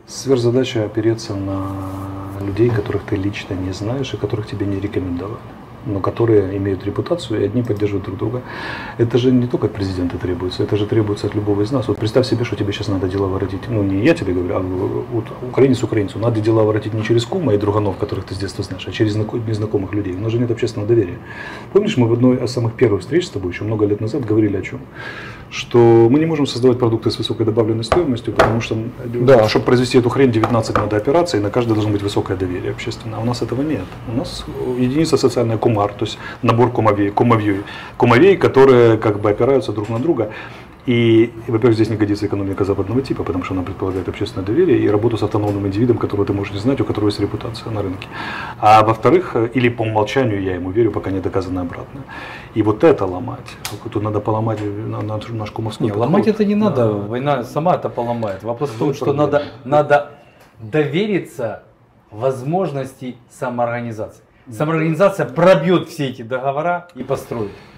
Сверхзадача опереться на людей, которых ты лично не знаешь и которых тебе не рекомендовали, но которые имеют репутацию и одни поддерживают друг друга. Это же не только от президента требуется, это же требуется от любого из нас. Вот представь себе, что тебе сейчас надо дела воротить. Ну, не я тебе говорю, а вот украинец украинцу. Надо дела воротить не через кума и друганов, которых ты с детства знаешь, а через незнакомых людей. У нас же нет общественного доверия. Помнишь, мы в одной из самых первых встреч с тобой еще много лет назад говорили о чем? Что мы не можем создавать продукты с высокой добавленной стоимостью, потому что, да, чтобы произвести эту хрень, 19 надо операций, и на каждой должно быть высокое доверие общественное. А у нас этого нет. У нас единица социальная кумар, то есть набор кумовей, которые как бы опираются друг на друга. И, во-первых, здесь не годится экономика западного типа, потому что она предполагает общественное доверие и работу с автономным индивидом, которого ты можешь не знать, у которого есть репутация на рынке. А во-вторых, или по умолчанию я ему верю, пока не доказано обратное. И вот это ломать. Тут надо поломать наш кумовской подход. Ломать это не надо, война сама это поломает. Вопрос в том, что надо довериться возможности самоорганизации. Самоорганизация пробьет все эти договора и построит.